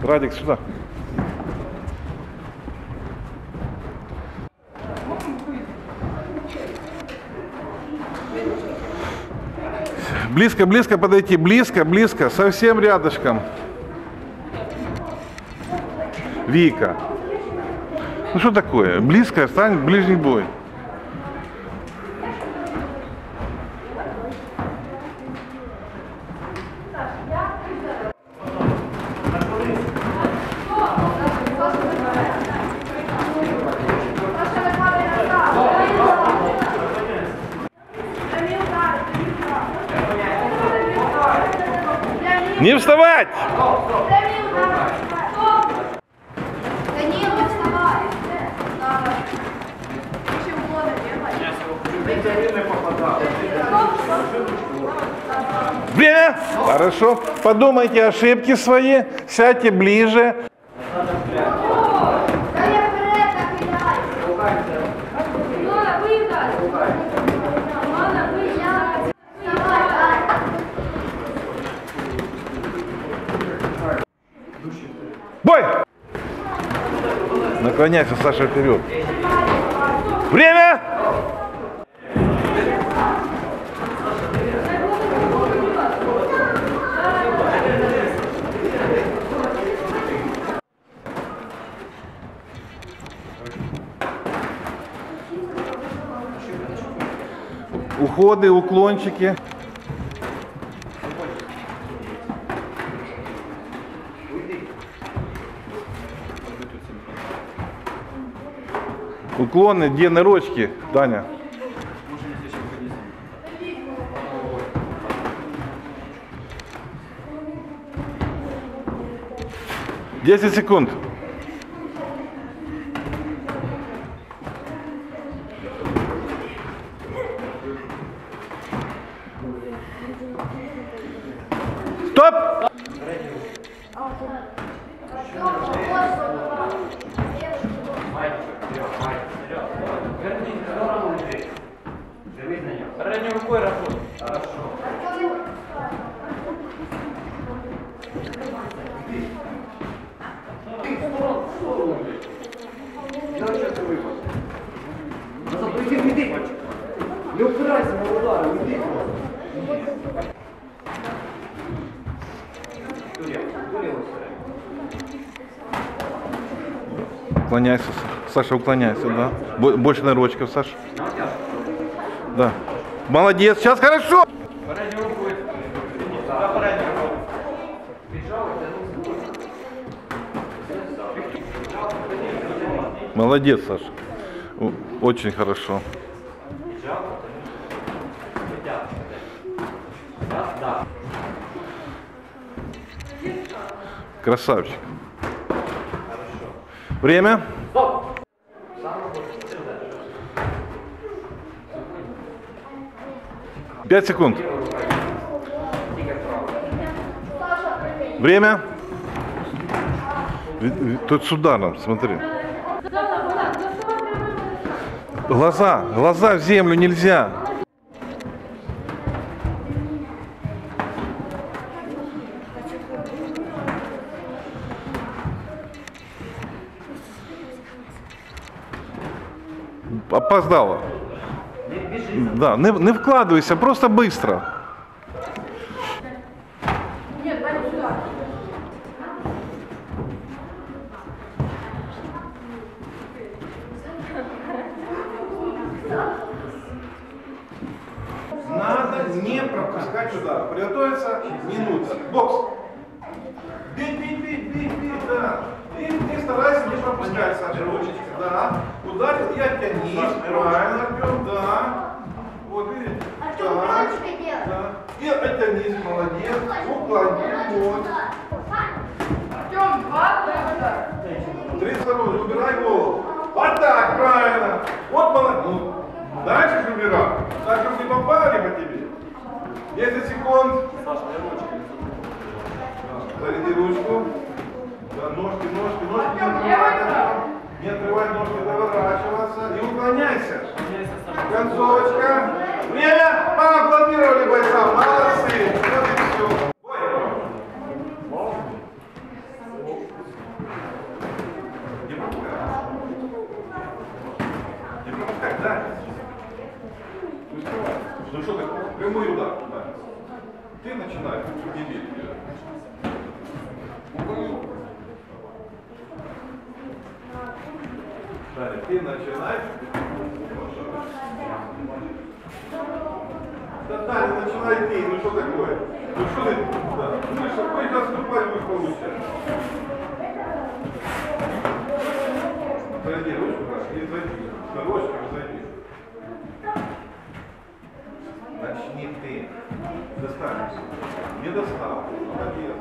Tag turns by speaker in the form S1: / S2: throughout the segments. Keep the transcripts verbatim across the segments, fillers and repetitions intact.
S1: Радик, сюда. Близко, близко подойти, близко, близко, совсем рядышком. Вика. Ну что такое? Близко, стань в ближний бой. Не вставать! Время! Хорошо. Подумайте ошибки свои, сядьте ближе. Бой! Наклоняйся, Саша, вперед. Время! Уходы, уклончики. Уклоны, где нырочки, Таня? Десять секунд. Стоп!
S2: Ранней рукой работай. Хорошо.
S3: Иди, иди. Не упирайся на удары, иди.
S1: Уклоняйся, Саша, уклоняйся, да. Больше нырочков, Саша. Да. Молодец, сейчас хорошо. Молодец, Саша. Очень хорошо. Красавчик. Время. Пять секунд. Время. Тут с ударом, смотри. Глаза, глаза в землю нельзя. Опоздала. Да, не, не вкладывайся, просто быстро.
S4: Нет, Ваня, сюда.
S1: Надо не пропускать удар. Приготовиться минута. Бокс. Бей, бей, бей, бей, бей, да. И ты старайся не пропускать, Саша, ручечки. Да. Ударил и оттянись. Правильно, Артем, да. Вот видите?
S5: Артем, ручкой делай.
S1: Да. И оттянись, молодец. Уклони. Вот.
S4: Артем, два, да.
S1: Три сторон, убирай голову. Вот так, правильно. Вот молодец. Дальше убирай. Так, чтобы не попали по тебе. десять секунд. Заряди ручку. Да, ножки, ножки, ножки. Не отрывай, не отрывай ножки, доворачиваться. И уклоняйся. Концовочка. Время. Поаплодировали бойцам. Молодцы. Вот и все. Бой. удар. Да. Ты начинаешь, не бей. Далее, ты начинаешь. Да, далее, начинай ты. Ну что такое? Ну что ты? Да. Ну что, какой сейчас наступать будешь получать? Зайди ручку, и зайди. На ручку зайди. Начни ты. Достанешься. Не достал. Молодец.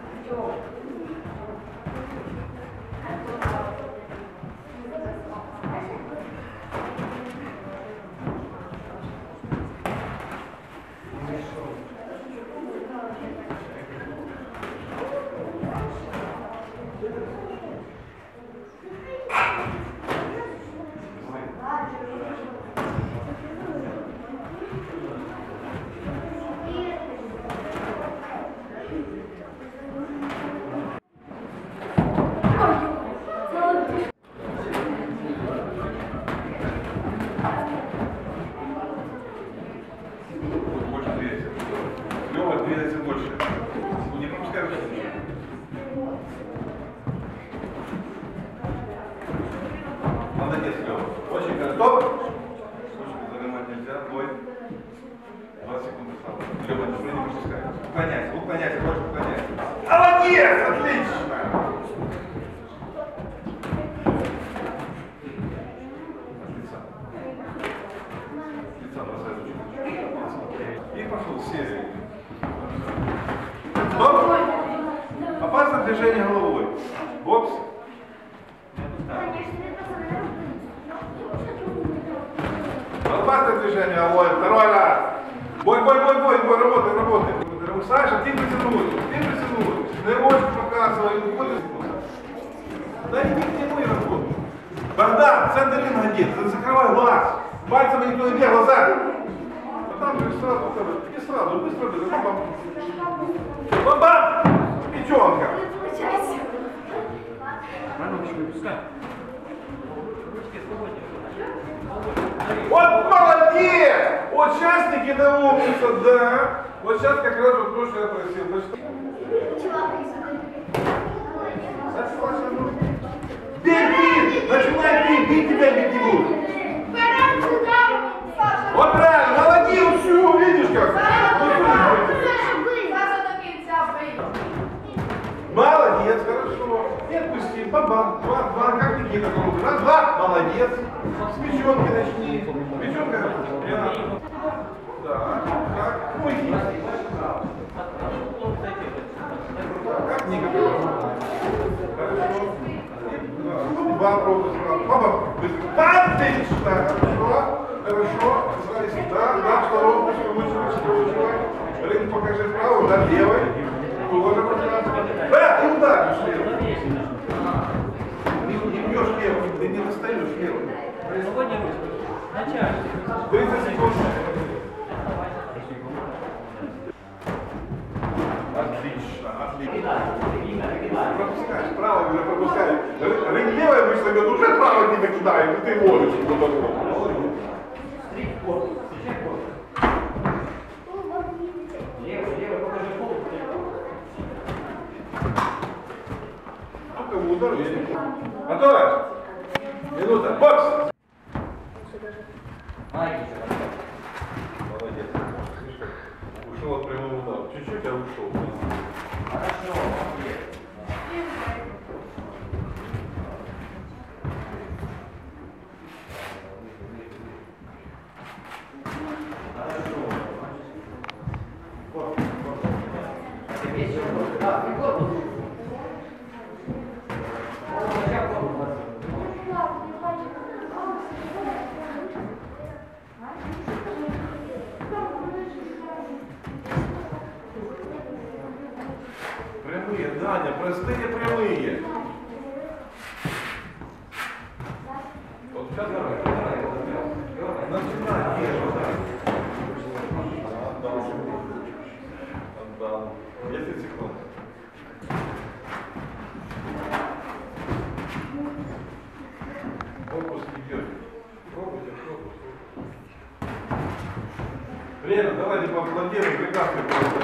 S1: Больше двигайся. Лёва, двигайся больше. Не пропускай руки. Молодец, Лёва. Очень хорошо. Стоп! Ручку зажимать нельзя. Бой. двадцать секунд осталось. Лёва, не пропускай. Уклоняйся, уклоняйся, больше уклоняйся. Молодец! Отлично! И пошел в серию. Стоп! Опасное движение головой. Бокс. Опасное движение головой. Второй раз. Бой, бой, бой, бой, бой, работай, работай. Саша, ты притянуть, ты притянуть. На ручку показывай, уходишь. Да не тяну и работай. Богдан, центр ринга один, закрывай глаз. Пальцами никто не бей, глаза. Там же сразу, не сразу, быстро, быстро, бам-бам. Бам-бам! Печенка. Вот молодец! Участники научатся, да. Вот сейчас как раз вот то, что я просил. Бей, бей! Начинай бей, бей, тебя бить не будут. Вот правильно, молодец, все, видишь как? Молодец, хорошо. И отпусти, бам-бам, два-два, как Никита круг. Раз-два, молодец. С печенки начни. Печенка, прямо. Да, так, уйди. Как Никита? Хорошо. Два пробуй сразу. Бам-бам, быстро. Отлично, хорошо. Хорошо, сзади сюда, да, второго, выше, выше, выше, выше. Рынок покажи вправо, да, левой. Тоже пространство. Да, и ударишь левой. Не, не бьешь левой, ты не достаешь левой. тридцать секунд. Отлично, отлично. Пропускаешь, право уже пропускаешь. Рынок левой обычно говорит, уже право не докидаем, и ты можешь. Удар, я не помню. Готовы? Минута. Бокс! Молодец. Ушел от прямого удара. Чуть-чуть, а ушел. Хорошо. Прямые, Даня, простые прямые. Вот сейчас давай. Начинай, держи, да. Отдал. Отдал. десять секунд. Фокус идет. Пробуйте, фокус. Время, давай. давайте поаплодируем, прекрасный просто.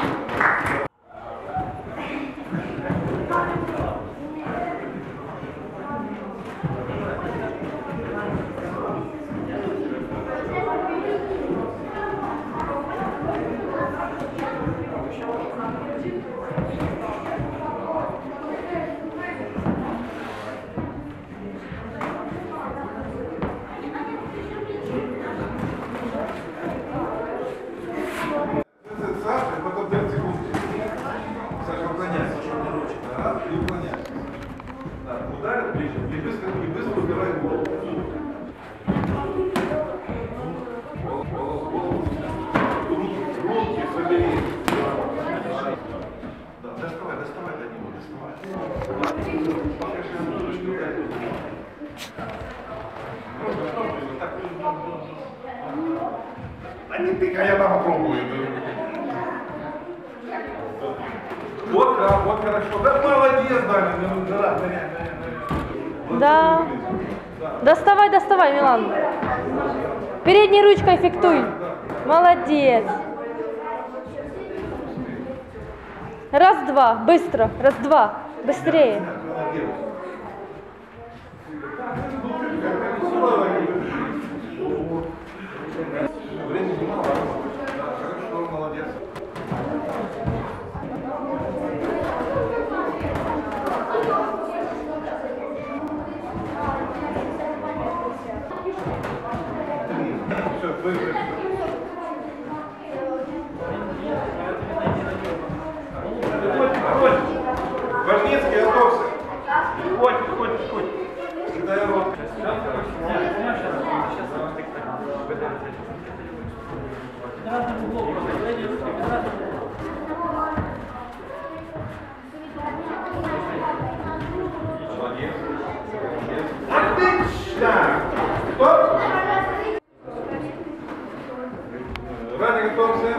S1: Саша, потом пять секунд. Саша, уклоняйся. Да, и уклоняйся. Да, ударил ближе, и быстро, и быстро убирай голову. Голову, голову. Руки собери. Да, доставай, доставай до него, доставай. Покажи ему ручку. А не тыкай, я там попробую. Вот, да, вот хорошо. Да, молодец, Даня. Да, да, да,
S6: Да. Доставай, доставай, Милан. Передней ручкой фиктуй. Молодец. Раз-два. Быстро. Раз-два. Быстрее.
S1: Времени мало. Хорошо, молодец. Все, быстро. Важницкий, готовься.
S2: Хоть, хоть, хоть.
S1: Кидай рот. Молодец. Отлично. Стоп. Ранее готовься.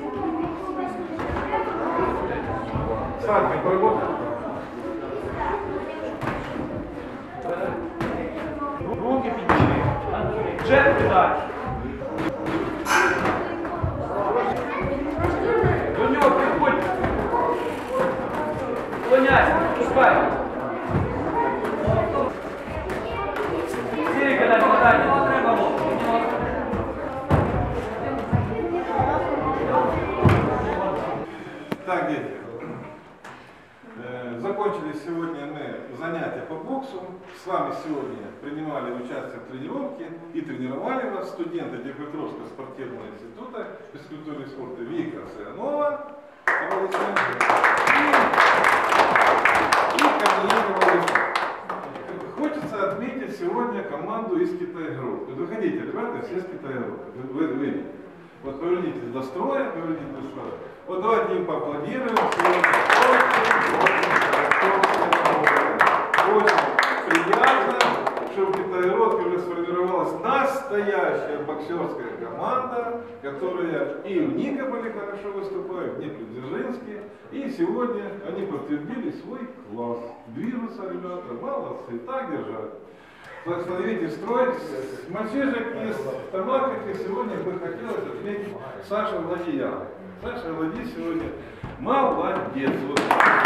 S1: Садки, поработай.
S2: Руки підійшли. Джет кидай. До нього підходь. Склоняйся, пускай. Сірі кидай, кидай, не треба лоб.
S1: Так, дети, э, закончили сегодня мы занятия по боксу. С вами сегодня принимали участие в тренировке и тренировали нас студенты Днепропетровского спортивного института физкультуры и спорта Вика Саянова и, и Корнеева Владислава. Хочется отметить сегодня команду из Китай-Групп. Выходите, ребята, все из Китай-Групп. Вы, вы, вы. Вот повернитесь до строя, повернитесь до строя. Вот давайте им поаплодируем. Очень приятно, что в Китай-Группе уже сформировалась настоящая боксерская команда, которая и в Никополе хорошо выступает, в Днепродзержинске. И сегодня они подтвердили свой класс. Движутся ребята, молодцы, так держат. Восстановите строй. Мальчишек из Тамаковки сегодня бы хотелось отметить Саша Владиян. Саша Влади сегодня молодец. Вот.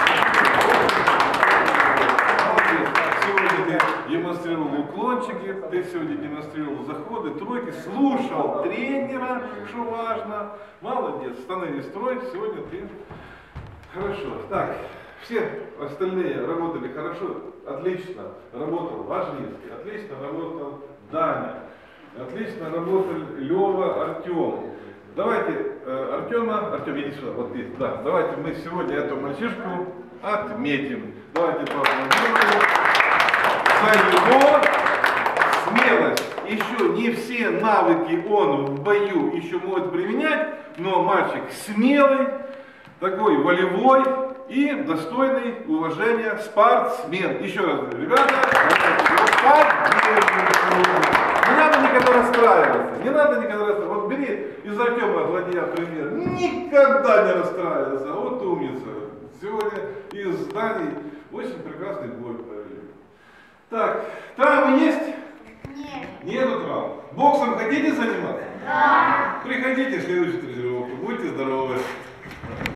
S1: Молодец. Сегодня ты демонстрировал уклончики, ты сегодня демонстрировал заходы, тройки, слушал тренера, что важно. Молодец. Станови строй. Сегодня ты хорошо. Так. Все остальные работали хорошо, отлично работал Важницкий, отлично работал Даня, отлично работал Лева, Артем. Давайте э, Артема, Артем, иди сюда, вот здесь, да, давайте мы сегодня эту мальчишку отметим. Давайте поаплодируем за его смелость. Еще не все навыки он в бою еще может применять, но мальчик смелый, такой волевой и достойный уважения спортсмен. Еще раз, ребята, не надо никогда расстраиваться, не надо никогда расстраиваться. Вот бери из Артема Владимира пример, никогда не расстраиваться, вот умница. Сегодня из Дании очень прекрасный бой провели. Так, травмы есть?
S5: Нет.
S1: Нету травм. Боксом хотите заниматься? Приходите в следующую тренировку. Будьте здоровы.